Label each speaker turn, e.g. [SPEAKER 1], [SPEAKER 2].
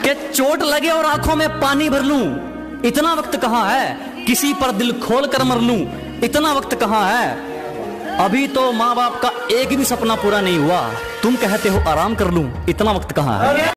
[SPEAKER 1] कि चोट लगे और आंखों में पानी भर लूं, इतना वक्त कहाँ है? किसी पर दिल खोल कर मर लूं, इतना वक्त कहाँ है? अभी तो माँ बाप का एक भी सपना पूरा नहीं हुआ, तुम कहते हो आराम कर लूं, इतना वक्त कहाँ है?